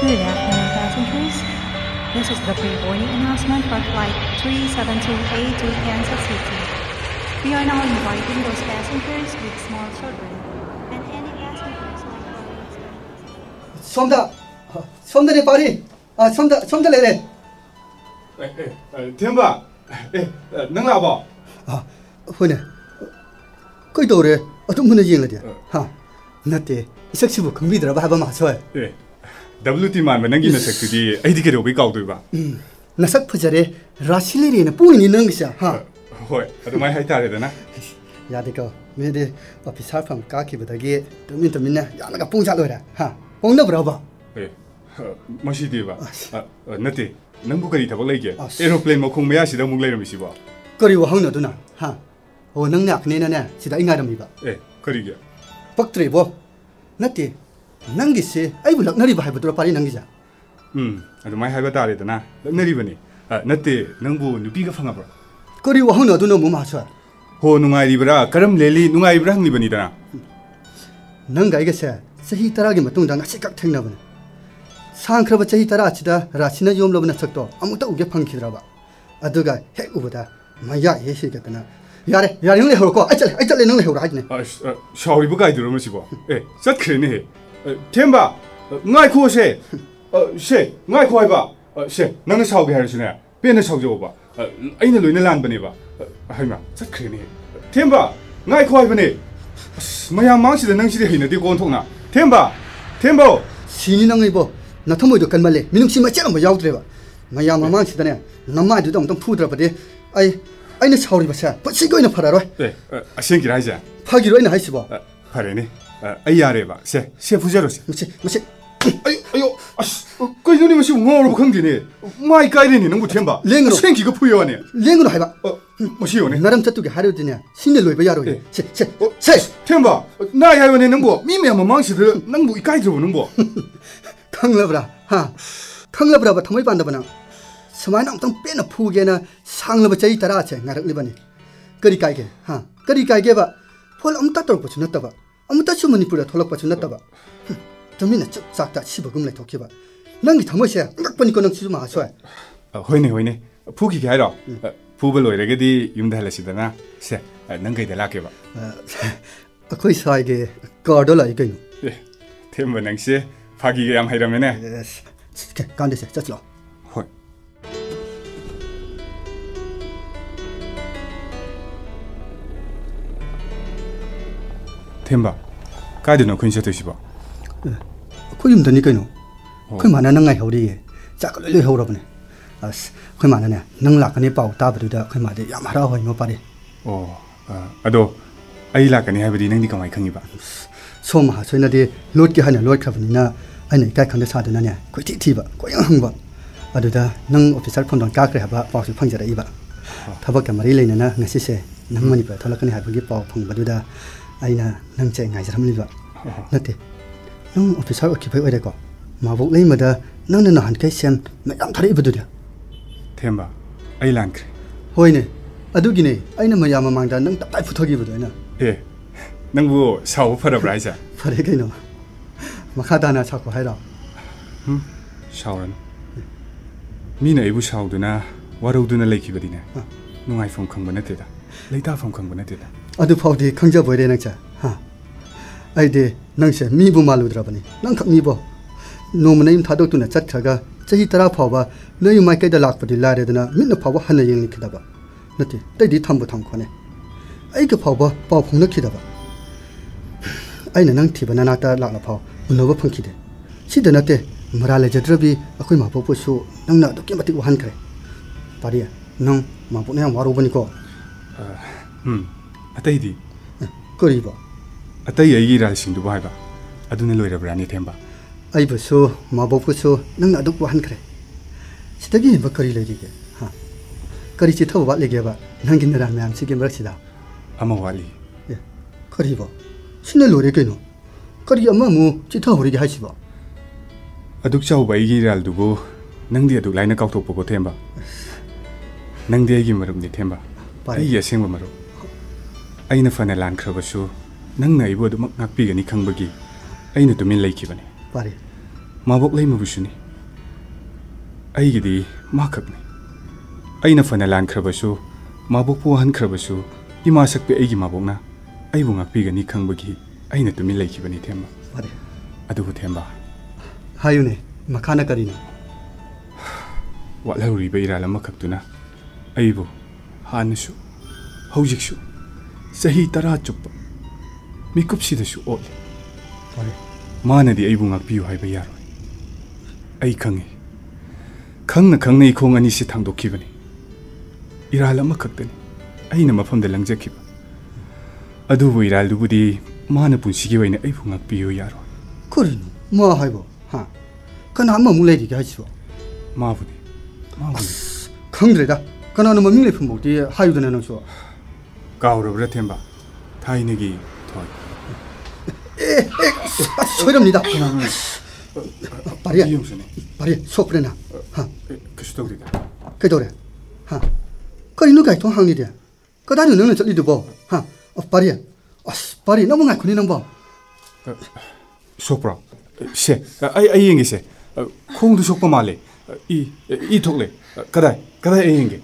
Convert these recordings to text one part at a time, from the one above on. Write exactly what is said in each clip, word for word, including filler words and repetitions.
Good afternoon, passengers. This is the pre-boarding announcement for flight three seven two A to Kansas City. We are now inviting those passengers with small children and any passengers like somda, somda ne pari, ah somda, somda le le. Eh, eh, Tiamba, eh, nang la ba? Ah, hoine. Koi dore, atu muna jing le dia. Ha, nate, isak sibu kami dara ba ba ma soe. Eh, W T man menangi na sak tudi, ai di ke ro bi kau tu ba. Nasak phajare, rasile re na puni ni nang sya. Ha. Hoi, atu mai hai ta re da na. Ya de ko, me de officer from ka ki badage, tumin tumin na ya na ka pung cha lo ra. Ha, pung na bra ba. Eh, mashi di ba. Nate, nang bu kari thabak lai ke. Aeroplane mo khung maya sida mung lai ram si ba. Kari wa hang na tu na. Ha. O nang nak ne na na sida inga ram mi ba. Eh, kari ge. Pak tre bo. Nate, nang gi se ai bu lak nari ba hai bu tra pari nang gi ja. Hmm, atu mai hai ba ta re da na. Lak nari ba ni. Nate, nang bu nupi ga phanga ba. Kari wa hang na tu na mu ma soe. Ho nungai ri bra, karam leli nungai bra hang ni ba ni da na. Nang gai ga se sahi tara gi matung dang asi kak theng na ba. Sang khra ba sahi tara achida rasina yom lo ba na chak to amuk ta uge phang khidra ba. Aduga hek u ba da maya ye shi ga ta na. Yare, yare nang le ho ko, ai chale, ai chale nang le ho ra hai ne. Ah, shawri bu kai du ro ma si ba. Eh, sat khre ne. Tiamba, ngai khu se. Se, ngai khu ai ba. Se, nang na shaw ge har su ne. Pe na shaw jo ba. Ai na loi na lan ba ne ba. Hai ma, sat khre ne. Tiamba, ngai khu ai ba ne. Maya mang si da nang si de hina de kon thok na. Tiamba, Tiamba. Sini nang ngai bo. Na thamoi do kan ma le. Minung si ma cham ba yaw tre ba. Maya mang si da ne. Namma du dong tong phu dra ba de. Ai ai na shaw ri ba sa. Pa si ko ina phara ro. Eh, a sen ki rai ja. Pha gi ro ina hai si ba. Phare ne. Ai ya re ba. Se, se phu ja ro se. Ma se, ma se. Ai, ayo. Ko ni ma si ngo ro khang di ne. Mai kai ne ni nang bu Tiamba. Leng ro. Sen ki ga phu yo ne. Leng ro hai ba. Ma si yo ne. Naram chatu ge haru de ne. Sin loi ba ya ro ge. Se, se. Se. Tiamba, na ya yo ne nang bu. Mi me ma mang si de nang bu i kai jo nang bu. Khang la bra. Ha. Khang la bra ba thamai ban da ba na. Samai nang tang pe na phu ge na sang la ba chai tara che ngarak li ba ni. Kari kai ge. Ha. Kari kai ge ba. Phol am ta tor pa chu na ta ba. Am ta chu manipur tholak pa chu na ta ba. Tami na chak sak ta chi ba gum lai thok ba. Nang gi thamai se ngak pa ni ko nang chi ma soe. Hoi ne hoi ne. Phu ki ga ro. Phu ba loi re ge di yum da la si da na. Se, nang gai da la ke ba. Akhoi sai ge ka do lai ge no. Eh, Tiamba nang se pha gi ge yam hai ra me ne. Yes. Ke kan de se chat lo. Hoi. Tiamba, kai de no kun se to si ba. Khoi yum da ni ke no. Khoi ma na nang ngai ho ri ye. Cha ka le ho ra ba ne. As khoi ma na ne nang la ka ni pau ta ba du da khoi ma de yam ha ra hoi mo pa de. Oh, ado ai la ka ni hai ba di nang di ka mai khang ni ba. So ma so na de lot ki ha na lot kha ba ni na ai nei kai khang de sa de na ne. Khoi ti ti ba, khoi yang hang ba. Adu da nang officer phon don ka kre ha ba pau su phang ja ra i ba. Thabak ka mari le na na ngasi se nang mani pa tholak ni ha ba gi pau phang ba du da ai na nang che ngai jaram li ba. Na te nang officer ki phai oi de ko. Ma bok lei ma da nang na han kai sem ma yam thari ba du da. Tiamba, ai lan kre. Hoi ne. Adu gi ne ai na ma ya ma mang da nang ta tai phu thogi ba du na. Eh, nang bu shaw phara bra ja. Phare kai no. Ma kha da na cha ko hai ra. Hm, shaw ran. Mi na ibu shaw du na waro du na lei ki ba di ne. Nungai phom khang ba na te da. Lei ta phom khang ba na te da. Adu phau de khang ja boi de nang cha. Ha. Ai de nang se mi bu ma lu dra ba ni. Nang khak mi bo. No ma nei tha do tu na chat kha ga chahi tara phau ba noi mai kai da lak pa di la re da na min na phau ba han yeng ni khida ba. Nati dai di tham bu tham kho ne. Ai ka phau ba pau phung na khida ba. Ai na nang thi ba na na ta lak la phau. Uno ba phang khide. Si da na te mara le jadra bi akhoi ma po po su nang na do ke mati wan kre. Pari nang ma po ne am waru ba ni ko. Hm. Atai di. Ko ri ba. Atai ai gi ra sing du ba ba. Adu ne loi ra bra ni Tiamba. Ai bu su ma bo pu su nang na do wan kre. Sida gi ba kari le gi ge. Ha. Kari chi thaw ba le ge ba. Nang gi na ra myam si ge mrak si da. Ama wali. Ye. Kari ba. Sine lo re ke no. Kari ama mu chi thaw ri ge hai si ba. Aduk chau ba gi ral du go nang di adu lai na kau thok po Tiamba. Nang di ai gi marum ni Tiamba. Ai ya seng ba maru. Ai na fa na lan khra ba su nang na ibu du mak ngak pi ga ni khang ba gi. Ai na tu min lai ki ba ne. Pare. 마복 레이마부슈니 아이기디 마캅니 아이나 파나 란크라바슈 마복부 한크라바슈 이마삭베 아이기 마복나 아이부 ꯉꯥꯛꯄꯤꯒꯅꯤ ꯈꯪꯕꯒꯤ 아이나 뚜미 레이키바니 템바 바래 아두부 템바 하유네 마카나 까리나 ꯋꯥꯠꯍꯧꯔꯤꯕ ꯏꯔꯥꯜ ꯑꯃꯈꯛꯇꯨꯅ ꯑꯩꯕꯨ ꯍꯥꯟꯅꯁꯨ ꯍꯧꯖꯤꯛꯁꯨ ꯆꯍꯤ ꯇꯔꯥ ꯆꯨꯞꯄ ꯃꯤꯀꯨꯞꯁꯤꯗꯁꯨ ꯑꯣꯠꯂꯤ ꯃꯥꯅꯗꯤ ꯑꯩꯕꯨ ꯉꯥꯛꯄꯤꯌꯨ ꯍꯥꯏꯕ ꯌꯥꯔꯣꯏ ꯑꯩ ꯈꯪꯉꯤ ꯈꯪꯅ ꯈꯪꯅ ꯏꯈꯣꯡ ꯑꯅꯤꯁꯤ ꯊꯥꯡꯗꯣꯛꯈꯤꯕꯅꯤ ꯏꯔꯥꯜ ꯑꯃꯈꯛꯇꯅꯤ ꯑꯩꯅ ꯃꯐꯝꯗ ꯂꯪꯖꯈꯤꯕ ꯑꯗꯨꯕꯨ ꯏꯔꯥꯜꯗꯨꯕꯨꯗꯤ ꯃꯥꯅ ꯄꯨꯟꯁꯤꯒꯤ ꯑꯣꯏꯅ ꯑꯩꯕꯨ ꯉꯥꯛꯄꯤꯌꯨ ꯌꯥꯔꯣꯏ 그러노 뭐 하이보 하 그나 한번 물레리게 하시오 마부니 마부니 강드레다 그나는 뭐 민레 품목디 하유드네 너쇼 가오르브라 템바 타이네기 토이 에에 소이랍니다 바리야 이용수네 바리 소프레나 하 그수덕리다 그도래 하 그리 누가 이 통항리데 그다니 너는 저리도 뭐하 바리야 아스 바리 너무 ngại 군이 넘버 속브라 셰 아이 아이 잉게세 콩도 속바 말레 이 이 톡레 가다이 가다이 잉게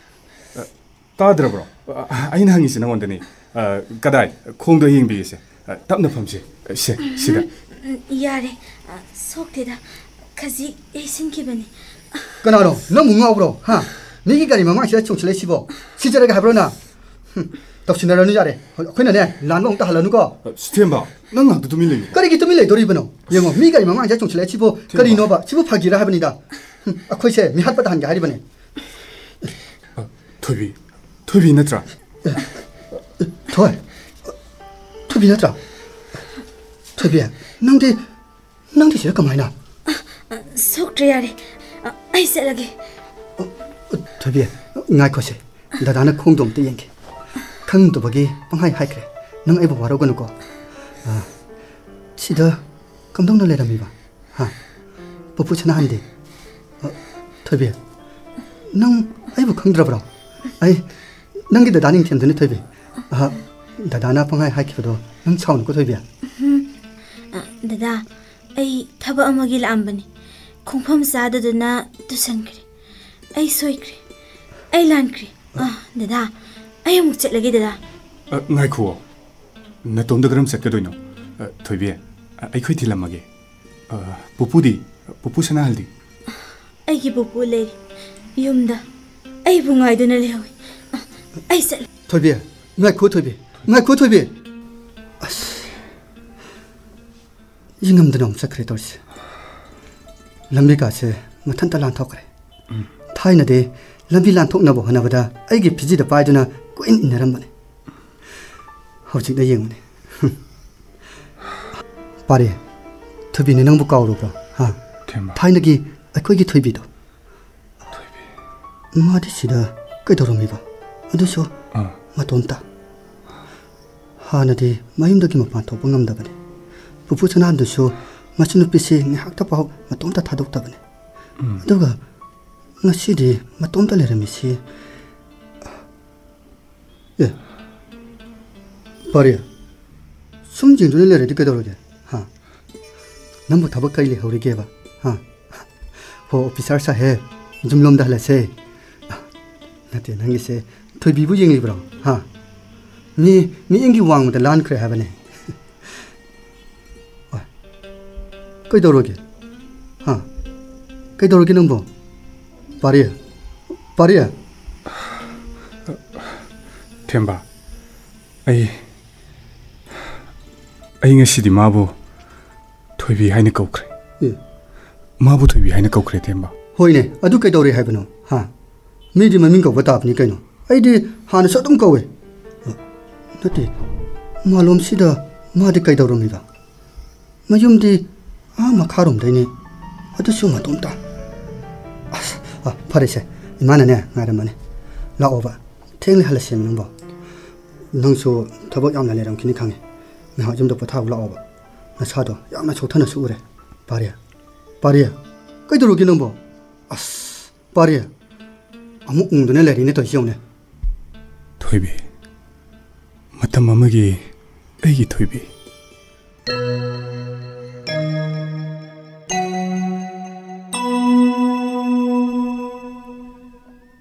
따드라브라 아이나 항이세 나원데니 가다이 콩도 잉비게세 답나 펌시 셰 시다 야래 속대다 가지 에신기바니 그나로 너무 ngaw브로 하 니기가리 마마시다 총칠레 시보 시절에가 하브로나 덕신나라는 자래 그나네 란봉 따할라누가 스템바 난 나도 밀레 그리기 또 밀레 도리브노 영어 미가리 마마자 총칠레 시보 그리 노바 시보 파기라 하버니다 아코이세 미핫바다 한게 하리버네 토비 토비 나트라 토이 토비 나트라 토비야 낭디 낭디 저 가마이나 속드야래 아이세라게 토비야 나이코세 나다나 콩돔 떼yen게 강도 버기 방하이 하이크레 능 아이보 와로고는고 아 시더 감동을 내랍니다 하 뽀뽀치나 한데 어 토비야 능 아이보 강들어버려 아이 능기도 다닝 텐드네 토비 아 다다나 방하이 하이크도 능 차오는 거 토비야 다다 아이 타바 아마기 람바니 콩팜 사다드나 두산그레 아이 소이그레 아이 란그레 아 다다 아이 묵 쳇라게 다다 나이코 나톰다 그럼 셋게도이노 토비에 아이코이 딜람마게 뽀뽀디 뽀뽀사나 할디 아이기 뽀뽀 레리 욤다 아이 붕아이드나 레오이 아이 셋 토비야 나이코 토비 나이코 토비 아스 잉음드는 없어 그래 돌스 람비가세 마탄타 란톡그레 타이나데 람비 란톡나보 하나보다 아이기 비지다 빠이드나 꾸인 있나란바네 허직다 잉으네 빠리 토비네 능부 까오로브라 하 타이나기 아이코이기 토비도 토비 마디시다 끄도로미바 아두쇼 마돈다 하나디 마임덕이 마판 토봉 남다바네 부부처나 한두쇼 마치누피시 학답하고 마똥다 타독다바네 아두가 ngasi디 matomta leramisi 예 바리야 숨진주네 레디 그더로게 하 남부 타박카이리 허리게 봐하 호 오피서 사해 좀 놈다 할세 나테 nangi세 토비부 잉리 브라 하미 미잉기 왕무다 란 크레 하바네 아 그더로게 하 그더로게 넘보 바리야, 바리야. 템바, 아이, 아이 ngasi디 마부 토비 하이네 거크레. 예. 마부 토비 하이네 거크레 템바. 호이네, 아두 그더리 하이브노. 하, 미디 마민 거 버타브니 까이노. 아이디 하나 서dum 거웨. 나티 말롬시다 마디 까이더로미다. 마좀디 아 마카롬 되니. 아두쇼 마돈다. 아, 파리세. 이만하네, 나름만에. 라오바. 탱리 할라시면 넘버. 능수 더벅 양날래랑 기니 강해. 나 좀더 버타고 라오바. 나 차도 양나 좋다나 수우래. 파리야. 파리야. 그이도록이 넘버. 아스. 파리야. 아무 웅도네 레리네 더 시오네. 토이비. 마타 마마기 애기 토이비.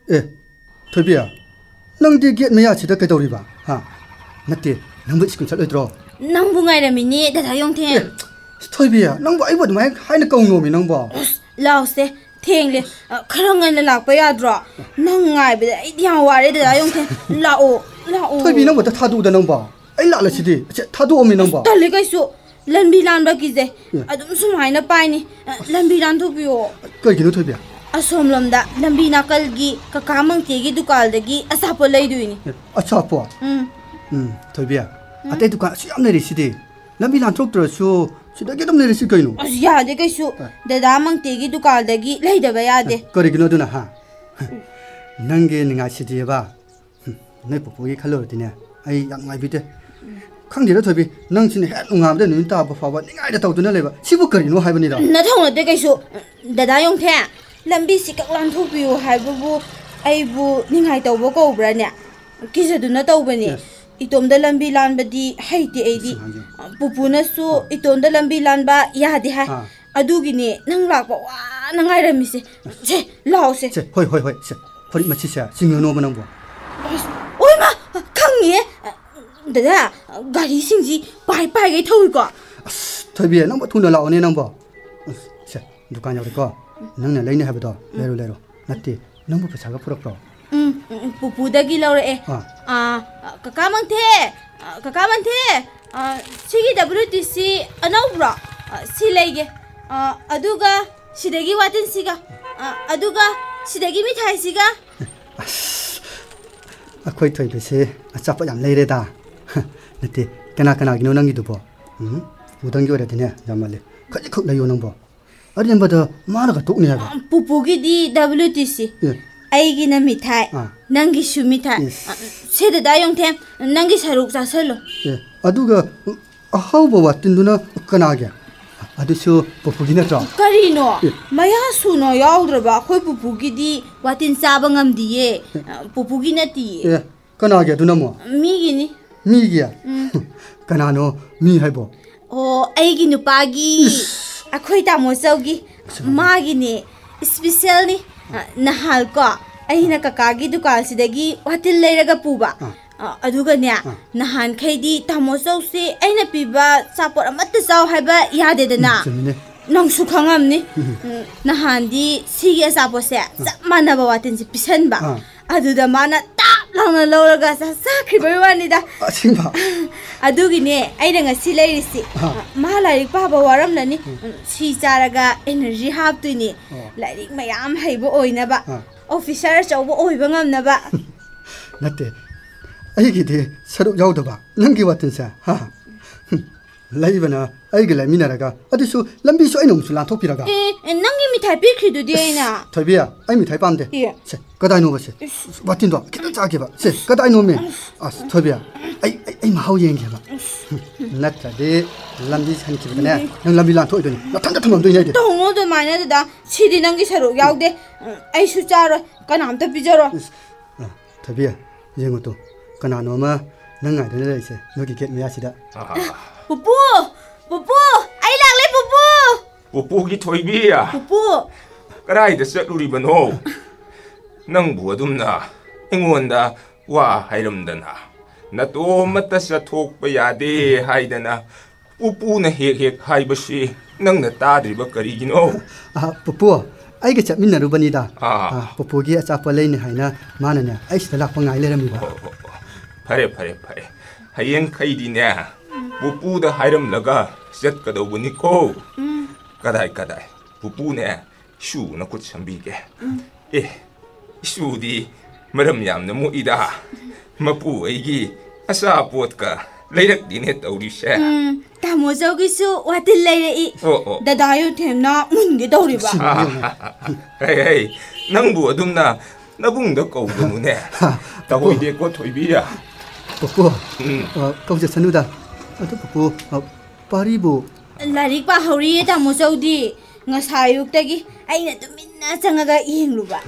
에 토비야 낭디 겟 메야치다 그도리바 하 나티 낭부 스쿨 살려들어 낭부 nga이라미니 다다 용템 토비야 낭부 아이버 마이 하이나 까웅노미 낭부 라오세 ꯊꯦꯡꯂꯦ ꯈꯔ ꯉꯟꯅ ꯂꯥꯛꯄ ꯌꯥꯗ꯭ꯔꯣ ꯅꯪ ꯉꯥꯏꯕꯗ ꯑꯩꯗꯤ ꯌꯥꯝ ꯋꯥꯔꯦ ꯗꯗꯥ ꯌꯣꯡꯊꯦ ꯂꯥꯛꯑꯣ ꯂꯥꯛꯑꯣ ꯊꯣꯏꯕꯤ ꯅꯪꯕꯨ ꯊꯥꯗꯣꯛꯎꯗ ꯅꯪꯕ ꯑꯩ ꯂꯥꯛꯂꯁꯤꯗꯤ ꯊꯥꯗꯣꯛꯑꯝꯃꯤ ꯅꯪꯕ ꯇꯜꯂꯦ ꯀꯩꯁꯨ ꯂꯝꯕꯤ ꯂꯥꯟꯕ ꯀꯤꯖꯩ ꯑꯗꯨꯝ ꯁꯨꯃꯥꯏꯅ ꯄꯥꯏꯅꯤ ꯂꯝꯕꯤ ꯂꯥꯟꯊꯣꯛꯄꯤꯌꯣ ꯀꯩꯒꯤꯅꯣ ꯊꯣꯏꯕꯤ ꯑꯁꯣꯝ ꯂꯣꯝꯗ ꯂꯝꯕꯤ ꯅꯥꯀꯜꯒꯤ ꯀꯀꯥ ꯃꯪꯇꯦꯒꯤ ꯗꯨꯀꯥꯟꯗꯒꯤ ꯑꯆꯥꯄꯣꯠ ꯂꯩꯗꯣꯏꯅꯤ ꯑꯆꯥꯄꯣꯠ ꯎꯝ ꯎꯝ ꯊꯣꯏꯕꯤ ꯑꯇꯩ ꯗꯨꯀꯥꯟ ꯑꯁꯨ ꯌꯥꯝ ꯂꯩꯔꯤꯁꯤꯗꯤ ꯂꯝꯕꯤ ꯂꯥꯟꯊꯣꯛꯇ꯭ꯔꯁꯨ ꯁꯤꯗꯒꯤ ꯑꯗꯨꯝ ꯂꯩꯔꯤꯁꯤ ꯀꯩꯅꯣ ꯑꯁ ꯌꯥꯗꯦ ꯀꯩꯁꯨ ꯗꯗꯥ ꯃꯪꯇꯦꯒꯤ ꯗꯨꯀꯥꯟꯗꯒꯤ ꯂꯩꯗꯕ ꯌꯥꯗꯦ ꯀꯔꯤꯒꯤꯅꯣ ꯑꯗꯨꯅ ꯍꯥ ꯅꯪꯒꯤ ꯅꯤꯡꯉꯥꯏꯁꯤꯗꯤꯕ ꯅꯣꯏ ꯄꯨꯄꯨꯒꯤ ꯈꯜꯂꯨꯔꯗꯤꯅꯦ ꯑꯩ ꯌꯥꯝ ꯅꯨꯡꯉꯥꯏꯕꯤꯗꯦ ꯈꯪꯗꯦꯗ ꯊꯣꯏꯕꯤ ꯅꯪꯁꯤꯅ ꯍꯦꯛ ꯅꯨꯡꯉꯥꯏꯕꯗ ꯅꯨꯃꯤꯠ ꯇꯥꯕ ꯐꯥꯎꯕ ꯅꯤꯡꯉꯥꯏꯗ ꯇꯧꯗꯨꯅ ꯂꯩꯕ ꯁꯤꯕꯨ ꯀꯔꯤꯅꯣ ꯍꯥꯏꯕꯅꯤꯗ ꯅꯊꯧ ꯅꯠꯇꯦ ꯀꯩꯁꯨ ꯗꯗꯥ ꯌꯣꯡꯊꯦ ꯂꯝꯕꯤꯁꯤ ꯀꯛ ꯂꯥꯟꯊꯣꯛꯄꯤꯌꯨ ꯍꯥꯏꯕꯕꯨ ꯑꯩꯕꯨ ꯅꯤꯡꯉꯥꯏ ꯇꯧꯕ ꯀꯧꯕ꯭ꯔꯥꯅꯦ ꯀꯤꯖꯗꯨꯅ ꯇꯧꯕꯅꯦ ꯏꯇꯣꯝꯗ ꯂꯝꯕꯤ ꯂꯥꯟꯕꯗꯤ ꯍꯩꯇꯦ ꯑꯩꯗꯤ ꯄꯨꯄꯨꯅꯁꯨ ꯏꯇꯣꯝꯗ ꯂꯝꯕꯤ ꯂꯥꯟꯕ ꯌꯥꯗꯦ ꯍꯥꯏ ꯑꯗꯨꯒꯤꯅꯦ ꯅꯪ ꯂꯥꯛꯄ ꯋꯥꯅ ꯉꯥꯏꯔꯝꯃꯤꯁꯦ ꯁꯦ ꯂꯥꯛꯑꯣꯁꯦ ꯁꯦ ꯍꯣꯏ ꯍꯣꯏ ꯍꯣꯏ ꯁꯦ ꯐꯨꯔꯤꯠ ꯃꯆꯤꯁꯦ ꯆꯤꯡꯉꯅꯣꯕ ꯅꯪꯕꯨ ꯑꯣꯏꯃ ꯈꯪꯉꯦ ꯗꯗꯥ ꯒꯥꯔꯤꯁꯤꯡꯁꯤ ꯄꯥꯏ ꯄꯥꯏꯒꯩ ꯊꯧꯏꯀꯣ ꯑꯁ ꯊꯣꯏꯕꯤ ꯅꯪꯕꯨ ꯊꯨꯅ ꯂꯥꯛꯑꯣꯅꯦ ꯅꯪꯕꯨ ꯁꯦ ꯗꯨꯀꯥꯟ ꯌꯧꯔꯦꯀꯣ ꯅꯪꯅ ꯂꯩꯅꯤ ꯍꯥꯏꯕꯗꯣ ꯂꯩꯔꯣ ꯂꯩꯔꯣ ꯅꯠꯇꯦ ꯅꯪꯕꯨ ꯄꯩꯁꯥꯒ ꯄꯨꯔꯛꯄ꯭ꯔꯣ ꯎꯝ ꯄꯨꯄꯨꯗꯒꯤ ꯂꯧꯔꯛꯑꯦ ꯀꯀꯥ ꯃꯪꯊꯦ ꯀꯀꯥ ꯃꯪꯊꯦ ꯁꯤꯒꯤ ꯗꯕ꯭ꯂꯤꯎ ꯇꯤ ꯁꯤ ꯑꯅꯧꯕ꯭ꯔꯣ ꯁꯤ ꯂꯩꯒꯦ ꯑꯗꯨꯒ ꯁꯤꯗꯒꯤ ꯋꯥꯇꯤꯟꯁꯤꯒ ꯑꯗꯨꯒ ꯁꯤꯗꯒꯤ ꯃꯤꯊꯥꯏꯁꯤꯒ ꯑꯁ ꯑꯩꯈꯣꯏ ꯊꯣꯏꯕꯤꯁꯦ ꯑꯆꯥꯄꯣꯠ ꯌꯥꯝ ꯂꯩꯔꯦꯗ ꯅꯠꯇꯦ ꯀꯅꯥ ꯀꯅꯥꯒꯤꯅꯣ ꯅꯪꯒꯤꯗꯨꯕꯣ ꯎꯝ ꯄꯨꯗꯪꯒꯤ ꯑꯣꯏꯔꯗꯤꯅꯦ ꯌꯥꯝꯃꯜꯂꯦ ꯈꯖꯤꯛꯈꯛ ꯂꯩꯌꯣ ꯅꯪꯕꯣ ꯑꯔꯦꯝꯕꯗ ꯃꯥꯅꯒ ꯇꯣꯛꯅꯤ ꯍꯥꯏꯕ ꯄꯨꯄꯨꯒꯤꯗꯤ ꯗꯕ꯭ꯂꯤꯎ ꯇꯤ ꯁꯤ ꯑꯩꯒꯤꯅ ꯃꯤꯊꯥꯏ ꯅꯪꯒꯤꯁꯨ ꯃꯤꯊꯥꯏ ꯁꯦ ꯗꯗꯥ ꯌꯣꯡꯊꯦꯝ ꯅꯪꯒꯤ ꯁꯔꯨꯛ ꯆꯥꯁꯜꯂꯣ ꯑꯗꯨꯒ ꯑꯍꯥꯎꯕ ꯋꯥꯇꯤꯟꯗꯨꯅ ꯀꯅꯥꯒꯤ ꯑꯗꯨꯁꯨ ꯄꯨꯄꯨꯒꯤ ꯅꯠꯇ꯭ꯔꯣ ꯀꯔꯤꯅꯣ ꯃꯌꯥ ꯁꯨꯅ ꯌꯥꯎꯗ꯭ꯔꯕ ꯑꯩꯈꯣꯏ ꯄꯨꯄꯨꯒꯤꯗꯤ ꯋꯥꯇꯤꯟ ꯆꯥꯕ ꯉꯝꯗꯤꯌꯦ ꯄꯨꯄꯨꯒꯤ ꯅꯠꯇꯤꯌꯦ ꯑꯦ ꯀꯅꯥꯒꯤ ꯑꯗꯨꯅ ꯑꯃꯨꯛ ꯃꯤꯒꯤꯅꯤ ꯃꯤꯒꯤ ꯀꯅꯥꯅꯣ ꯃꯤ ꯍꯥꯏꯕꯣ ꯑꯣ ꯑꯩꯒꯤ ꯅꯨꯄꯥꯒꯤ ꯑꯩꯈꯣꯏ ꯇꯥꯃꯣꯆꯧꯒꯤ ꯃꯥꯒꯤꯅꯦ ꯏꯁꯄꯤꯁꯦꯜꯅꯤ ꯅꯍꯥꯜ ꯀꯣ ꯑꯩꯅ ꯀꯀꯥꯒꯤ ꯗꯨꯀꯥꯟꯁꯤꯗꯒꯤ ꯋꯥꯇꯤꯟ ꯂꯩꯔꯒ ꯄꯨꯕ ꯑꯗꯨꯒꯅꯦ ꯅꯍꯥꯟꯈꯩꯗꯤ ꯇꯥꯃꯣꯆꯧꯁꯦ ꯑꯩꯅ ꯄꯤꯕ ꯑꯆꯥꯄꯣꯠ ꯑꯃꯠꯇ ꯆꯥꯎ ꯍꯥꯏꯕ ꯌꯥꯗꯦꯗꯅ ꯅꯪꯁꯨ ꯈꯪꯉꯝꯅꯤ ꯅꯍꯥꯟꯗꯤ ꯁꯤꯒꯤ ꯑꯆꯥꯄꯣꯠꯁꯦ ꯆꯞ ꯃꯥꯟꯅꯕ ꯋꯥꯇꯤꯟꯁꯦ ꯄꯤꯁꯟꯕ ꯑꯗꯨꯗ ꯃꯥꯅ ꯇꯥꯞ ꯂꯥꯎꯅ ꯂꯧꯔꯒ ꯆꯥꯈ꯭ꯔꯤꯕꯩ ꯋꯥꯅꯤꯗ ꯑꯁꯦꯡꯕ ꯑꯗꯨꯒꯤꯅꯦ ꯑꯩꯅ ꯉꯁꯤ ꯂꯩꯔꯤꯁꯤ ꯃꯥ ꯂꯥꯏꯔꯤꯛ ꯄꯥꯕ ꯋꯥꯔꯝꯂꯅꯤ ꯁꯤ ꯆꯥꯔꯒ ꯑꯦꯅꯔꯖꯤ ꯍꯥꯞꯇꯣꯏꯅꯤ ꯂꯥꯏꯔꯤꯛ ꯃꯌꯥꯝ ꯍꯩꯕ ꯑꯣꯏꯅꯕ ꯑꯣꯐꯤꯁꯔ ꯑꯆꯧꯕ ꯑꯣꯏꯕ ꯉꯝꯅꯕ ꯅꯠꯇꯦ ꯑꯩꯒꯤꯗꯤ ꯁꯔꯨꯛ ꯌꯥꯎꯗꯕ ꯅꯪꯒꯤ ꯋꯥꯇꯤꯟꯁꯦ ꯍꯥ ꯂꯩꯕꯅ ꯑꯩꯒ ꯂꯩꯃꯤꯟꯅꯔꯒ ꯑꯗꯨꯁꯨ ꯂꯝꯕꯤꯁꯨ ꯑꯩꯅ ꯑꯃꯨꯛꯁꯨ ꯂꯥꯟꯊꯣꯛꯄꯤꯔꯒ ꯑꯦ ꯅꯪꯒꯤ ꯃꯤꯊꯥꯏ ꯄꯤꯈ꯭ꯔꯤꯗꯨꯗꯤ ꯑꯩꯅ ꯊꯣꯏꯕꯤꯌꯥ ꯑꯩ ꯃꯤꯊꯥꯏ ꯄꯥꯝꯗꯦ ꯁꯦ ꯀꯗꯥꯏꯅꯣꯕ ꯁꯦ ꯋꯥꯇꯤꯟꯗꯣ ꯈꯤꯇꯪ ꯆꯥꯈꯤꯕ ꯁꯦ ꯀꯗꯥꯏꯅꯣꯃꯦ ꯑꯁ ꯊꯣꯏꯕꯤꯌꯥ ꯑꯩ ꯑꯩ ꯃꯍꯥꯎ ꯌꯦꯡꯒꯦꯕ ꯅꯠꯇ꯭ꯔꯗꯤ ꯂꯝꯕꯤ ꯁꯟꯈꯤꯕꯗꯅꯦ ꯅꯪ ꯂꯝꯕꯤ ꯂꯥꯟꯊꯣꯛꯑꯣꯏꯗꯣꯏꯅꯤ ꯃꯊꯟꯇ ꯊꯝꯃꯝꯗꯣꯏꯅꯤ ꯑꯩꯗꯤ ꯇꯧꯅꯣ ꯑꯗꯨꯃꯥꯏꯅ ꯗꯗꯥ ꯁꯤꯗꯤ ꯅꯪꯒꯤ ꯁꯔꯨꯛ ꯌꯥꯎꯗꯦ ꯑꯩꯁꯨ ꯆꯥꯔꯣꯏ ꯀꯅꯥꯝꯇ ꯄꯤꯖꯔꯣꯏ ꯊꯣꯏꯕꯤꯌꯥ ꯌꯦꯡꯉꯨ ꯇꯨ ꯀꯅꯥꯅꯣ ꯑꯃ ꯅꯪ ꯉꯥꯏꯗꯨꯅ ꯂꯩꯔꯤꯁꯦ ꯅꯣꯏꯒꯤ ꯒꯦꯠ ꯃꯌꯥꯁꯤꯗ ꯄꯨꯄꯨ ꯄꯨꯄꯨ ꯑꯩ ꯂꯥꯛꯂꯦ ꯄꯨꯄꯨ ꯄꯨꯄꯨꯒꯤ ꯊꯣꯏꯕꯤ ꯄꯨꯄꯨ ꯀꯗꯥꯏꯗ ꯆꯠꯂꯨꯔꯤꯕꯅꯣ ꯅꯪꯕꯨ ꯑꯗꯨꯝꯅ ꯑꯩꯉꯣꯟꯗ ꯋꯥ ꯍꯥꯏꯔꯝꯗꯅ ꯅꯇꯣꯝꯇ ꯆꯠꯊꯣꯛꯄ ꯌꯥꯗꯦ ꯍꯥꯏꯗꯅ ꯄꯨꯄꯨꯅ ꯍꯦꯛ ꯍꯦꯛ ꯍꯥꯏꯕꯁꯤ ꯅꯪꯅ ꯇꯥꯗ꯭ꯔꯤꯕ ꯀꯔꯤꯒꯤꯅꯣ ꯄꯨꯄꯨ ꯑꯩꯒ ꯆꯠꯃꯤꯟꯅꯔꯨꯕꯅꯤꯗ ꯄꯨꯄꯨꯒꯤ ꯑꯆꯥꯄꯣꯠ ꯂꯩꯅꯤ ꯍꯥꯏꯅ ꯃꯥꯅꯅꯦ ꯑꯩ ꯁꯤꯗ ꯂꯥꯛꯄ ꯉꯥꯏ ꯂꯩꯔꯝꯃꯤꯕ ꯐꯔꯦ ꯐꯔꯦ ꯐꯔꯦ ꯍꯌꯦꯡꯈꯩꯗꯤꯅꯦ ꯄꯨꯄꯨꯗ ꯍꯥꯏꯔꯝꯂꯒ ꯆꯠꯀꯗꯧꯕꯅꯤꯀꯣ ꯀꯗꯥꯏ ꯀꯗꯥꯏ ꯄꯨꯄꯨꯅꯦ ꯏꯁꯨꯅ ꯈꯨꯠ ꯁꯝꯕꯤꯒꯦ ꯑꯦ ꯏꯁꯨꯗꯤ ꯃꯔꯝ ꯌꯥꯝꯅ ꯃꯣꯛꯏꯗ ꯃꯄꯨ ꯑꯩꯒꯤ ꯑꯆꯥꯄꯣꯠꯀ ꯂꯩꯔꯛꯇꯤꯅꯦ ꯇꯧꯔꯤꯁꯦ ꯇꯥꯃꯣꯆꯧꯒꯤꯁꯨ ꯋꯥꯇꯤꯟ ꯂꯩꯔꯛꯏ ꯗꯗꯥ ꯌꯣꯡꯊꯦꯝꯅ ꯃꯨꯟꯒꯦ ꯇꯧꯔꯤꯕ ꯍꯩ ꯍꯩ ꯅꯪꯕꯨ ꯑꯗꯨꯝꯅ ꯅꯕꯨꯡꯗ ꯀꯧꯒꯅꯨꯅꯦ ꯇꯧꯍꯣꯏꯗꯦꯀꯣ ꯊꯣꯏꯕꯤꯌꯥ ꯄꯨꯄꯨ ꯀꯧꯖꯁꯅꯨꯗ ꯑꯗꯨ ꯄꯨꯄꯨ ꯄꯥꯔꯤꯕꯨ ꯂꯥꯏꯔꯤꯛ ꯄꯥꯍꯧꯔꯤꯌꯦ ꯇꯥꯃꯣꯆꯧꯗꯤ ꯉꯁꯥꯏ ꯑꯌꯨꯛꯇꯒꯤ ꯑꯩꯅ ꯇꯨꯃꯤꯟꯅ ꯆꯪꯉꯒ ꯌꯦꯡꯂꯨꯕ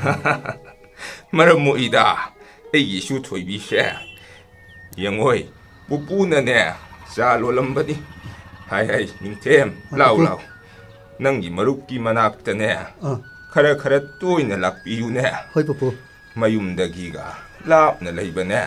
ꯃꯔꯝ ꯃꯣꯛꯏꯗ ꯑꯩꯒꯤꯁꯨ ꯊꯣꯏꯕꯤꯁꯦ ꯌꯦꯡꯉꯣꯏ ꯄꯨꯄꯨꯅꯅꯦ ꯆꯥ ꯂꯣꯜꯂꯝꯕꯅꯤ ꯍꯥꯏ ꯍꯥꯏ ꯅꯤꯡꯊꯦꯝ ꯂꯥꯎ ꯂꯥꯎ ꯅꯪꯒꯤ ꯃꯔꯨꯞꯀꯤ ꯃꯅꯥꯛꯇꯅꯦ ꯈꯔ ꯈꯔ ꯇꯣꯏꯅ ꯂꯥꯛꯄꯤꯌꯨꯅꯦ ꯍꯣꯏ ꯄꯨꯄꯨ mayumdagiga lapna leibane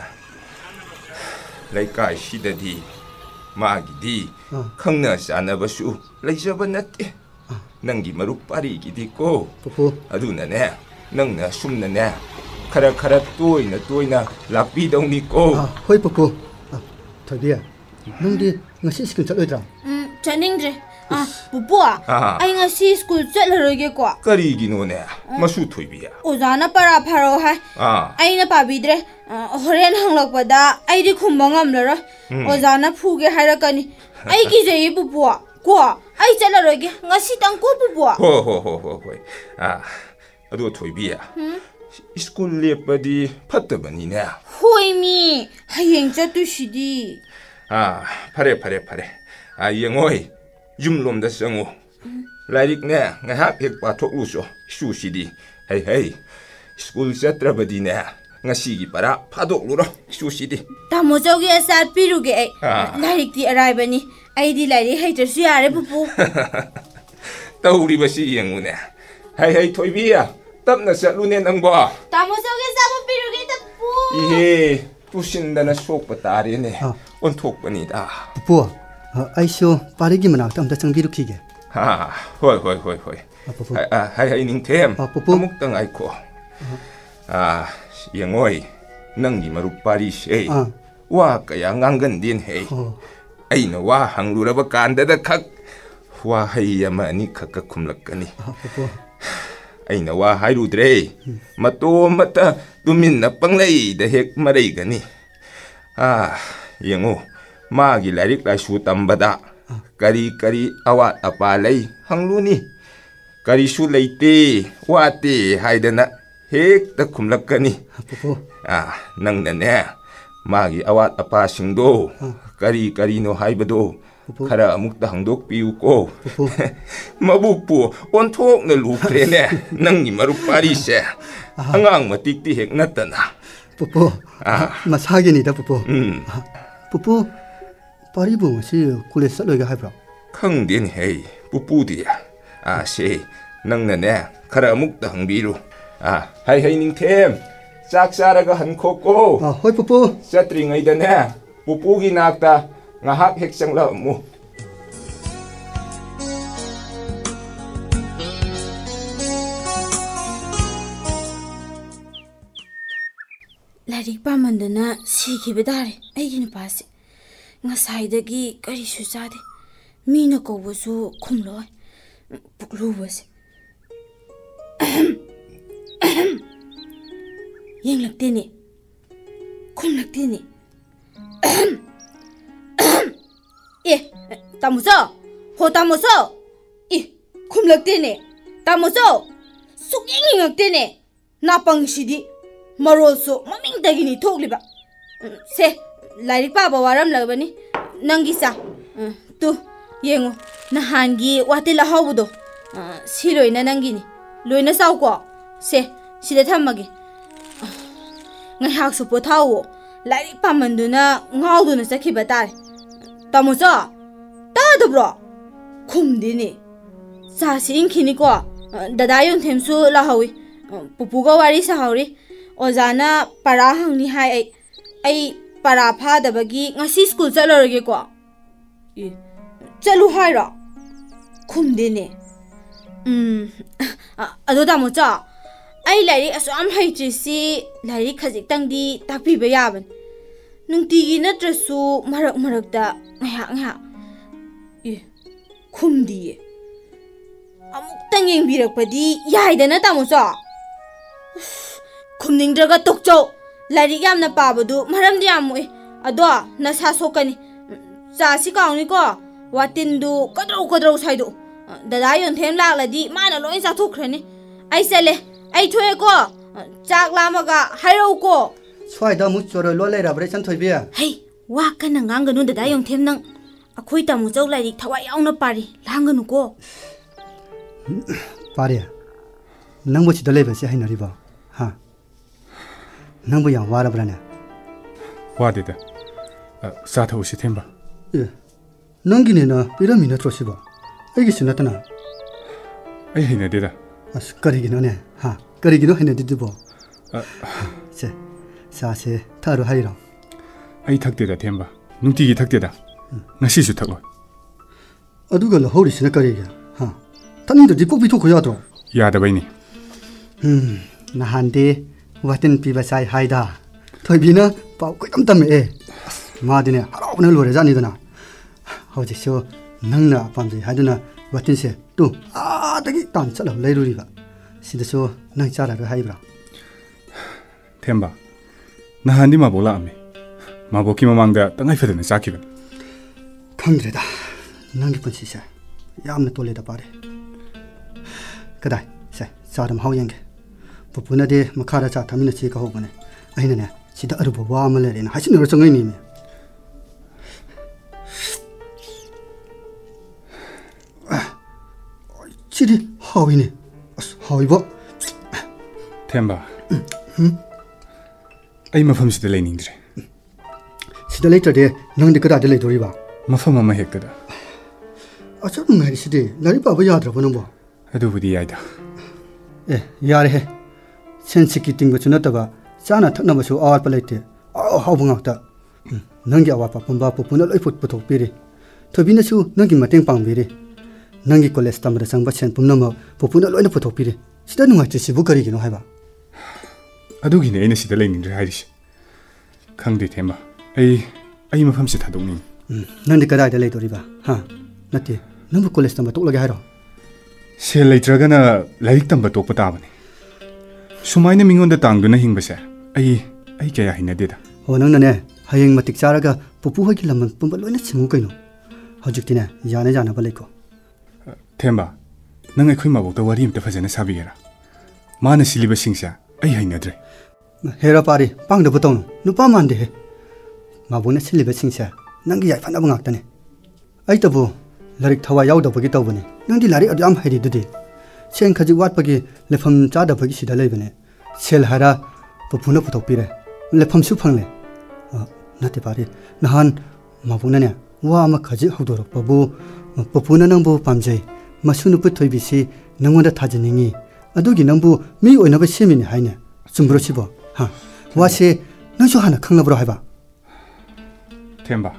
laikai sidadi magidi khangna sanabasu leijaba natte nangi marup pari gidi ko pupu aduna ne nangna sumna ne khara khara toina toina lakpi dawni ko ah hoi pupu thoibia nungdi ngasi school chalodra 음, 자닝제. 아, 부부아. 아. 아이 ngasi school ꯆꯠꯂꯔꯣꯏꯒꯦ ꯀꯣ. karigino ne masu thoibia 오자나 para pharo hai. ah 아이나 빠비드레. 호렌 항락바다 아이디 ꯈꯨꯝꯕ ꯉꯝꯂꯔꯣꯏ. 오자나 푸게 하이ꯔꯛꯀꯅꯤ. 아이 기제이 부부아. 고. 아이 ꯆꯠꯂꯔꯣꯏꯒꯦ. ngasi 땅 고 부부아. ho ho ho ho ho ah adu thoibia school lepadi phattabani ne 호이미. 하이행 ꯆꯠꯇꯨꯁꯤꯗꯤ. ah phare phare phare ah yengoi yumlomda sangu lairik ne ngahak hek pathoklu so susidi hey hey school chatrabadi ne ngasi gi para phadoklu ro susidi तामोचौगी अचार पिरुगे ऐ Ah. लाइरिकती अराइबनी आइदी लाइरि हैत्रसु यारे पुपु tauribasi yengune hey hey thoibia tapna chatlune nangbo तामोचौगी साबो पिरुगे तपु ihe tusindana sokpa tare ne Ah. onthokpani da pupu aisho parigi manakta amta changbirukhige ha hoi hoi hoi hoi Ah, pupu. hai ah, hai hai ning them Ah, pupu. amuk tang ai ko ah yengoi nangi marup pari se Ah. wa kaya ngangan din hei oh aina wa hangluraba kanda da khak wa hai yama ni khak khumlakani ah pupu aina wa hairudre mato mata tumin na panglai da hek marai gani ah yengo magi larik la su tambada kari kari awat apa lai hangluni kari su leite wate haidana hek ta khumlakani ah pupu ah nang na ne magi awat apa singdo kari kari no haibado Pupu. khara amuk ta hangdok piu ko pupu mabupu onthok na lukre ne nangi marup pari se angang matik ti hek natana pupu ah masagi ni da pupu um pupu paribu si kule saloiga haibra khang din hei pupu dia a se nang na ne khara amuk ta hangbiru a hai hai ning them chak charaga han kho ko ah hoi pupu chatri ngai da ne pupu gi nakta ngahak hek changla mu लाइरिक पामन्दना सिखिबे दारे आइगी नुपासे ngसाइदगी करिसु चादे मीना कौबसु खुमलोय पुकलुबसे येंगलक्तेने खुमलक्तेने ए तामुसो हो तामुसो ए खुमलक्तेने तामुसो सुकिंगलक्तेने नापंगसिदी मरोसो ममिंगदगिनी थोकलिबा से lyric पाबा warm लगबनी नंगिसा तु येंगो नहानगी वाते लहावदो सिरोइना नंगिनी लोइना साउको से सिदा थम्मगे ngahak su pothawo lairi pamanduna ngauduna sakhiba tar tamusa ta dobro khumdini sa sing khini ko dada yon themsu lahawi pupuga wari sahawri ojana para hangni hai ai ai para pha dabagi ngasi school chaloroge ko e chalu haira khumdini um ado tamusa ai lairi asam haitrisi lairi khazik tangdi takpiba yaban nungtigi natrasu marak marakta ngaya ngaya e khumdi amuk tang yengbirakpadi yaidana tamusa khumningdraga tokchau lairi yamna pabadu maramdi amui ado nasa sokani cha si kauni ko watindu kadrou kadrou saidu dada yon them lakladi mana loi sa thukhrani ai sele ai thoe ko chak lamaga hairau ko swai da mu choro lo lai ra bre chan thoibia hey wa kana nganganu dada yon them nang akhoi tamu chau lairi thawai yauna pari langanu ko paria nang bo chi dole be se hai nari ba ha nang bo yang wa ra brana wadida sa tho si themba e nang gi ne na pira mi na tro si ba ai gi sina tana ai hina deda as kari gi no ne ha kari gi no hene di di bo 세 사세 타로 하이로 아이 탁대다 템바 눈티기 탁대다 나시수 탁어 어두가 허리시나 거리게 하 타님도 디꼭 비토고 야도 야다바이니 음 나한테 와튼 피바사이 하이다 토이비나 파우 끄담담에 마디네 하라오네 로레자니드나 허지쇼 낭나 밤지 하드나 와튼세 또 아다기 딴 찰라 레루리가 시드쇼 낭 짜라를 하이브라 템바 나한디 마볼라메 마보키 마망다 땅아이 페드네 자키벤 강드레다 낭기 펀치샤 야암나 돌레다 바레 그다이 세 자름 하우양게 부부나데 마카라 자 타미나 치가 호보네 아이나네 시다 어르보 와말레리나 하시노르 정의님이 치리 하위네 하위버 템바 아이 마팜시데 레이닝드레 시다 레이터데 낭디 그다데 레이도리바 마팜 아마 헥거다 아저는 말이시데 나리 바바 야드라 보는 뭐 아두부디 야이다 에 야레 센시키 띵고 주나다가 자나 탁나마쇼 아알 팔레테 아 하붕악다 낭기 아와파 봄바 뽀푸나 로이풋 부톡비리 토비나슈 낭기 마땡 빵비리 낭기 콜레스타마다 상바첸 봄나마 뽀푸나 로이나 부톡비리 시다 누가지 시부거리기노 하이바 아두기네 에네 시다 레이닝드레 하이리시 강디 템바 아이 아이 마팜시 타동니 음 낭디 그다데 레이도리바 하 나티 넘부 콜레스타마 똑라게 하이로 셀 레이트라가나 라이릭 담바 똑바 따바네 수마이네 밍온다 땅두나 힝바세 아이 아이 꺄야 하이나데다 어 낭나네 하잉 마틱 자라가 뽀푸하기 람만 뿜바 로이나 치무 거이노 허죽티네 야네 자나 발레코 템바 낭아이 코이 마복다 와리 임타 파제나 사비게라 마나 실리바 싱샤 아이 하이나드레 헤라 파리 빵도 부똥 누파 만데 마보네 실리베 싱샤 낭기 야이 파나방 악다네 아이따부 라릭 타와 야우다버기 떠보네 낭디 라리 어디암 하이리드디 첸 카지 왓버기 레펌 짜다버기 시다 레이베네 셀 하라 부푸나 부톡비레 레펌 수팡레 어 나테 파리 나한 마보네네 와마 카지 하도록 바부 부푸나 낭부 밤제 마수누 부토이비시 낭원다 타지닝이 아두기 낭부 미 오이나바 시민이 하이네 줌브로시보 하 와시 너쇼 하나 강나브로 하이바 템바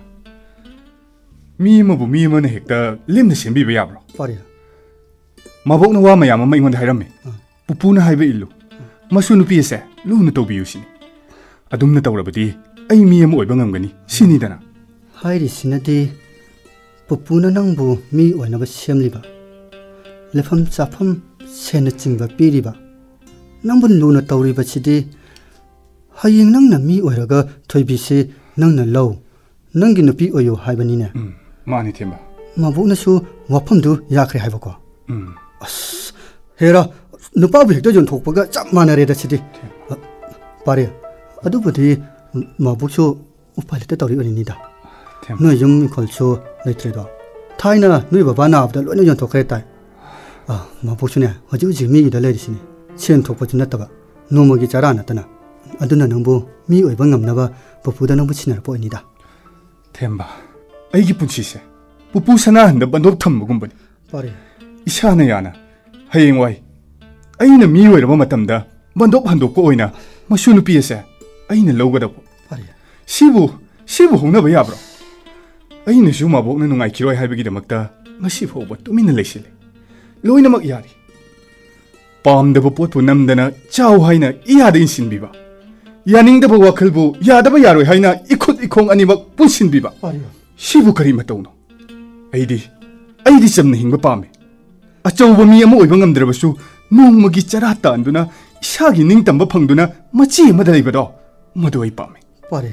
미모부 미모네 헥다 림나 셈비베 야브로 파리 마복나 와 마야마 마 이건다 하이라메 부푸나 하이베 일루 마수누 피에세 루나 토비유시니 아둠나 타우라버디 아이 미모 오이바 ngamgani 시니다나 하이리 시나디 부푸나 낭부 미 오이나바 시엠리바 레펌 자펌 세나 징바 삐리바 낭분 루나 타우리바 치디 하잉 낭나 미 오이라가 토이비시 낭나 로 낭기 누피 오요 하이바니네 음 마니 템바 마보나수 와펌두 야크레 하이바고 음 아스 헤라 누파부 헥도 전 톡바가 짭 마나레다 치디 파리 아두부디 마부쇼 우팔레테 타우리 어니니다 템바 너 용 콜초 레트레도 타이나 누이 바바나 앞다 로네 전 톡크레타 아 마부쇼네 어지우지 미기다 레리시니 첸 톡바 지났다가 노모기 자라나타나 아두나 넘부 미 오이바 ngam나바 부푸다 넘부 치나라 보이니다 템바 아이기 분치세 부푸사나 한다 반독 탐무금버니 파리 이샤나 야나 하잉와이 아이나 미오이라바 마탐다 반독 한독고 오이나 마슈누 피에세 아이나 로가다보 파리 시부 시부 홍나바 야브로 아이나 슈마복나 누가이 키로이 하이베기다막다 ngasi phauba tumina leisile loinamak yari pamdaba potpu namdana chau haina iyada insinbiba yaningdaba wakhalbu yadaba yaroi haina ikhut ikhong animak punsinbiba sibu kari matauno aidi aidi chamna hingba pame achauba mi ama oiba ngamdrabasu nongmagi chara tanduna isagi ningtamba phangduna machi amada leibado madu ai pame pare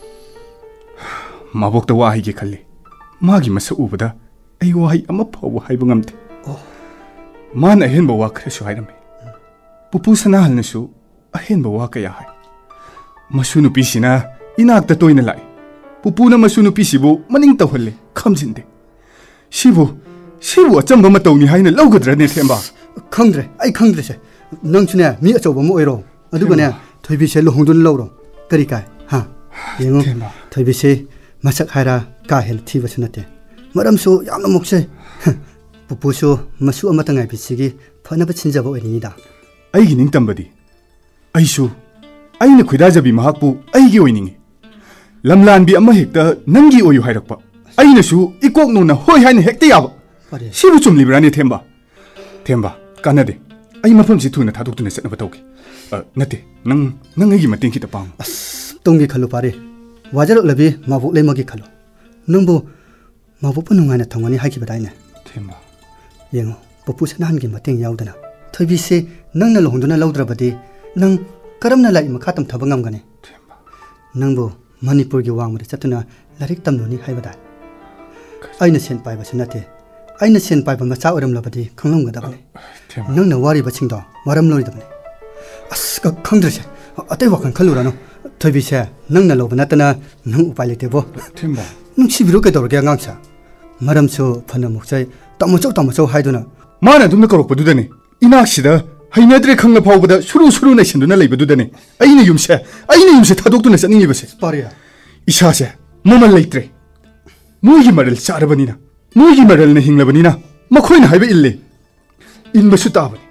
mabokta wa haige khalle magi masa ubada ai wa hai ama phawa haiba ngamte man ahenba wa khresu hairame pupu sana halnasu ahenba wa kaya hai masunu pisina inakta toina lai pupu na masunu pisibu maning tawhalle khamjinde sibu sibu achamba matawni haina laugadra ne themba khangdre ai khangdre se nangchune mi achauba mo oiro adugane thoibi se lohongdun lawro kari kai ha yengo thoibi se masak haira ka hel thiba sunate maramsu yamna mokse pupusu masu amatangai bisigi phanaba chinjaba oinida aigi ningtambadi aisu ꯑꯩꯅ ꯈꯣꯏꯗꯥꯖꯕꯤ ꯃꯍꯥꯛꯄꯨ ꯑꯩꯒꯤ ꯑꯣꯏꯅꯤꯡꯉꯤ ꯂꯝꯂꯥꯟꯕꯤ ꯑꯃ ꯍꯦꯛꯇ ꯅꯪꯒꯤ ꯑꯣꯏꯌꯨ ꯍꯥꯏꯔꯛꯄ ꯑꯩꯅꯁꯨ ꯏꯀꯣꯛꯅꯧꯅ ꯍꯣꯏ ꯍꯥꯏꯅ ꯍꯦꯛꯇ ꯌꯥꯕ ꯁꯤꯕꯨ ꯆꯨꯝꯂꯤꯕ꯭ꯔꯥꯅꯦ ꯊꯦꯝꯕ ꯊꯦꯝꯕ ꯀꯥꯟꯅꯗꯦ ꯑꯩ ꯃꯐꯝꯁꯤ ꯊꯨꯅ ꯊꯥꯗꯣꯛꯇꯨꯅ ꯆꯠꯅꯕ ꯇꯧꯒꯦ ꯅꯠꯇꯦ ꯅꯪ ꯅꯪ ꯑꯩꯒꯤ ꯃꯇꯦꯡ ꯈꯤꯇ ꯄꯥꯡꯉꯨ ꯑꯁ ꯇꯨꯡꯒꯤ ꯈꯜꯂꯨ ꯄꯥꯔꯤ ꯋꯥꯖꯔꯛꯂꯕꯤ ꯃꯕꯣꯛ ꯂꯩꯃꯒꯤ ꯈꯜꯂꯨ ꯅꯪꯕꯨ ꯃꯕꯣꯛꯄꯨ ꯅꯨꯡꯉꯥꯏꯅ ꯊꯝꯒꯅꯤ ꯍꯥꯏꯈꯤꯕꯗꯥꯏꯅꯦ ꯊꯦꯝꯕ ꯌꯦꯡꯉꯨ ꯄꯨꯄꯨꯁꯦ ꯅꯍꯥꯟꯒꯤ ꯃꯇꯦꯡ ꯌꯥꯎꯗꯅ ꯊꯣꯏꯕꯤꯁꯦ ꯅꯪꯅ ꯂꯨꯍꯣꯡꯗꯨꯅ ꯂꯧꯗ꯭ꯔꯕꯗꯤ ꯅꯪ ꯀꯔꯝꯅ ꯂꯥꯏꯔꯤꯛ ꯃꯈꯥ ꯇꯝꯊꯕ ꯉꯝꯒꯅꯤ ꯅꯪꯕꯨ ꯃꯅꯤꯄꯨꯔꯒꯤ ꯋꯥꯡꯃꯗ ꯆꯠꯇꯨꯅ ꯂꯥꯏꯔꯤꯛ ꯇꯝꯂꯨꯅꯤ ꯍꯥꯏꯕꯗꯥꯏ ꯑꯩꯅ ꯁꯦꯟ ꯄꯥꯏꯕꯁꯨ ꯅꯠꯇꯦ ꯑꯩꯅ ꯁꯦꯟ ꯄꯥꯏꯕ ꯃꯆꯥ ꯑꯣꯏꯔꯝꯂꯕꯗꯤ ꯈꯪꯂꯝꯒꯗꯕꯅꯤ ꯅꯪꯅ ꯋꯥꯔꯤꯕꯁꯤꯡꯗꯣ ꯃꯔꯝ ꯂꯣꯏꯗꯕꯅꯤ ꯑꯁ ꯈꯪꯗ꯭ꯔꯤꯁꯦ ꯑꯇꯩ ꯋꯥꯈꯜ ꯈꯜꯂꯨꯔꯅꯨ ꯊꯣꯏꯕꯤꯁꯦ ꯅꯪꯅ ꯂꯧꯕ ꯅꯠꯇꯅ ꯅꯪ ꯎꯄꯥꯏ ꯂꯩꯇꯦꯕꯣ ꯅꯨꯡꯁꯤꯕꯤꯔꯨ ꯀꯩꯗꯧꯔꯒꯦ ꯑꯉꯥꯡꯁꯦ ꯃꯔꯝꯁꯨ ꯐꯅ ꯃꯨꯛꯆꯩ ꯇꯥꯃꯣꯆꯧ ꯇꯥꯃꯣꯆꯧ ꯍꯥꯏꯗꯨꯅ ꯃꯥꯅ ꯑꯗꯨꯝꯅ ꯀꯧꯔꯛꯄꯗꯨꯗꯅꯤ ꯏꯅꯥꯛꯁꯤꯗ ꯍꯩꯅꯗ꯭ꯔꯦ ꯈꯪꯂ ꯐꯥꯎꯕꯗ ꯁꯨꯔꯨ ꯁꯨꯔꯨ ꯅꯩꯁꯟꯗꯨꯅ ꯂꯩꯕꯗꯨꯗꯅꯤ ꯑꯩꯅ ꯌꯨꯝꯁꯦ ꯑꯩꯅ ꯌꯨꯝꯁꯦ ꯊꯥꯗꯣꯛꯇꯨꯅ ꯆꯠꯅꯤꯡꯉꯤꯕꯁꯦ ꯄꯥꯔꯤꯌꯥ ꯏꯁꯥꯁꯦ ꯃꯃꯜ ꯂꯩꯇ꯭ꯔꯦ ꯃꯣꯏꯒꯤ ꯃꯔꯜ ꯆꯥꯔꯕꯅꯤꯅ ꯃꯣꯏꯒꯤ ꯃꯔꯜꯅ ꯍꯤꯡꯂꯕꯅꯤ나 ꯃꯈꯣꯏꯅ ꯍꯥꯏꯕ ꯏꯜꯂꯦ ꯏꯟꯕꯁꯨ ꯇꯥꯕꯅꯤ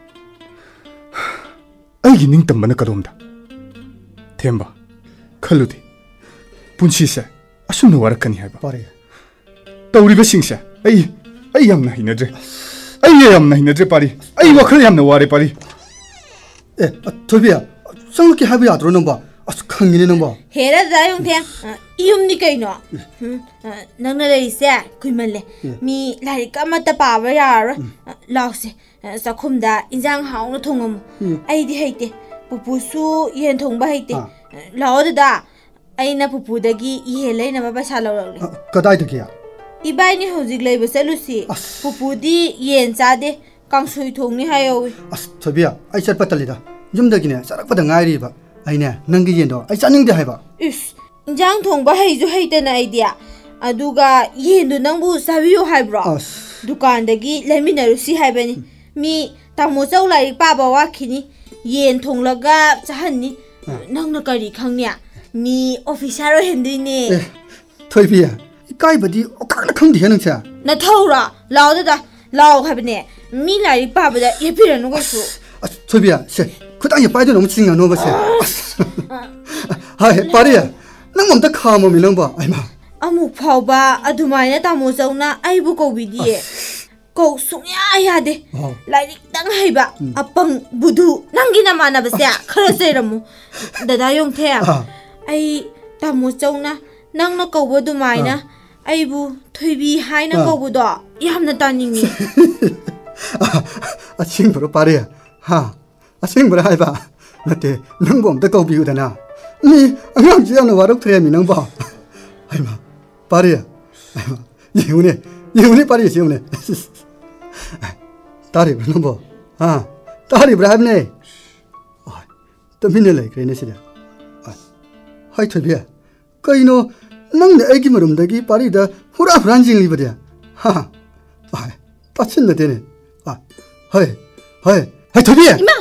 ꯑꯩꯒꯤ ꯅꯤꯡꯇꯝꯕꯅ ꯀꯗꯣꯝꯗ ꯊꯦꯝꯕ ꯈꯜꯂꯨꯗꯦ ꯄꯨꯟꯁꯤꯁꯦ ꯑꯁꯨꯝꯅ ꯋꯥꯔꯛꯀꯅꯤ ꯍꯥꯏꯕ ꯄꯥꯔꯤꯌꯥ ꯇꯧꯔꯤꯕꯁꯤꯡꯁꯦ ꯑꯩ ꯑꯩ ꯌꯥꯝꯅ ꯍꯩꯅꯗ꯭ꯔꯦ ꯑꯩ ꯌꯥꯝꯅ ꯍꯩꯅꯗ꯭ꯔꯦ ꯄꯥꯔꯤ ꯑꯩ ꯋꯥꯈꯜ ꯌꯥꯝꯅ ꯋꯥꯔꯦ ꯄꯥꯔꯤ ꯑꯦ ꯊꯣꯏꯕꯤꯌꯥ ꯆꯪꯂꯛꯀꯦ ꯍꯥꯏꯕ ꯌꯥꯗ꯭ꯔꯣ ꯅꯪꯕ ꯑꯁ ꯈꯪꯉꯤꯅꯦ ꯅꯪꯕ ꯍꯦꯔ ꯗꯥ ꯌꯣꯡꯊꯦꯡ ꯌꯨꯝꯅꯤ ꯀꯩꯅꯣ ꯅꯪꯅ ꯂꯩꯔꯤꯁꯦ ꯀꯨꯏꯃꯜꯂꯦ ꯃꯤ ꯂꯥꯏꯔꯤꯛ ꯑꯃꯠꯇ ꯄꯥꯕ ꯌꯥꯔꯔꯣꯏ ꯂꯥꯎꯁꯦ ꯆꯥꯛꯈꯨꯝꯗ ꯏꯟꯖꯥꯡ ꯍꯥꯎꯅ ꯊꯣꯡꯉꯝꯃꯨ ꯑꯩꯗꯤ ꯍꯩꯇꯦ ꯄꯨꯄꯨꯁꯨ ꯌꯦꯟ ꯊꯣꯡꯕ ꯍꯩꯇꯦ ꯂꯥꯛꯑꯣ ꯗꯗꯥ ꯑꯩꯅ ꯄꯨꯄꯨꯗꯒꯤ ꯌꯦꯟ ꯂꯩꯅꯕ ꯄꯩꯁꯥ ꯂꯧꯔꯛꯂꯦ ꯀꯗꯥꯏꯗꯒꯤ 이바이니 허직 레이브 셀루시 부부디 옌 짜데 깡소이 동니 하여위 아스 저비야 아이 짤 빠tal리다 좀더기네 쌀락바다 nga이리바 아이네 낭기 옌도 아이 짜닝데 하이바 이스 인장 동바 헤이주 헤이데나 아이디야 아두가 옌도 낭부 사비요 하이브라 두칸다기 레미나루시 하이바니 미 타모자우 라이릭 빠바와 키니 옌 통라가 자한니 낭나 까리 강냐 미 오피샤로 핸드니 토이비야 까이버디 어까나 康底下能吃那头了老的的老还不呢米来的爸爸的也别人那个说啊崔比啊是可当也摆的那么精啊那个是哎巴里能我们的卡么没能吧哎妈阿木跑吧阿杜买那大木走那哎不够比的够送呀呀的来的当黑吧阿蹦不读能给那嘛那不是可是谁了么大家用听哎大木走那能那够不读买呢아이부 토이비 하이나 거보다 얌나 따닝이 아 친구로 빠르야 하 아 친구로 하이바 나때 능범도 거비우다나 니 안강지야는 와럭 트레미 능봐 아이마 빠르야 아이마 예우네 예우네 빠르야 예우네 따리 불능보 아 따리 불하네 아 또민을래 그래네 시려 아 하이 토이비야 거이노 낭내 애기 머름다기 파리다 후라 프란징 리버디야 하 아 따친다 되네 아 하이 하이 하이 토비야 이마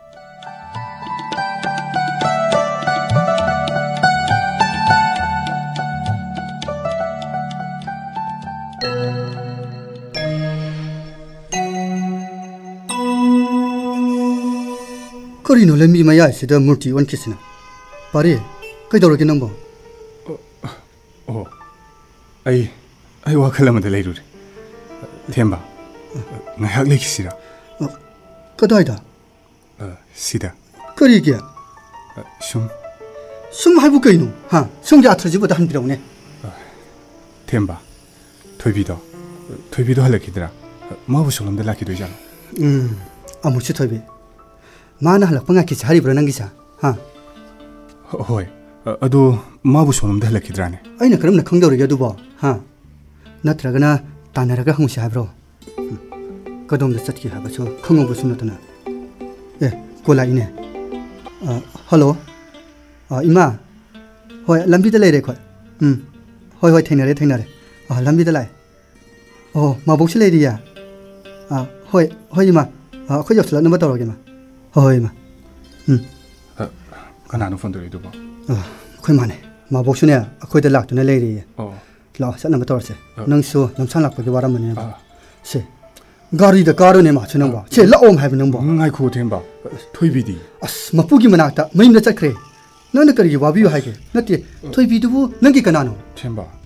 거리노 렘미 마야 시다 물티 원키스나 파리 그이도록이 넘버 어, 아이, 아이 와클라마데 레이루레. 템바, 나약 레기시라. 어, 그다이다. 어, 시다. 그리기야. 숑. 숑 할부 거이노. 하, 숑기 아트지보다 한 비로네. 템바, 토이비도, 토이비도 할래기더라. 마부 솔롬데 라기도잖아. 음, 아무치 토이비. 마나 할락 뻥아키 자리 불어난기사. 하. 호이. अदो माबु सोनमदा हलखिद्राने आइना करमना खंगदौरगे दुबो हा नत्रगना तानरगा हंगसि हाब्रो कदमदा चटकी हाबसो खंगबो सुनतना ए कोलाइने हेलो इमा होय लंबिदा लेरे खय हम होय होय थैनारे थैनारे लंबिदा लाय ओ माबोक्सि लेरिया होय होय इमा खय जसला नम्बर तौरगे मा होय इमा हम कनानो फोन तौरि दुबो अखोई माने माबोक्सुने अखोइदा लाक्तुना लेरिये लाओ सनम तौरसे नंसु लमसान लाक्पगे वारमने से गारीदा कारोने माछु नंबा से लाओम हाइब नंबा ngai khu themba thoibidi अस मपुगी मनाक्ता मइमदा चखरे ꯅꯪꯅ ꯀꯔꯤꯒꯤ ꯋꯥꯕꯤꯌꯨ ꯍꯥꯏꯒꯦ ꯅꯠꯇꯦ ꯊꯣꯏꯕꯤꯗꯨꯕꯨ ꯅꯪꯒꯤ ꯀꯅꯥꯅꯣ ꯊꯦꯝꯕ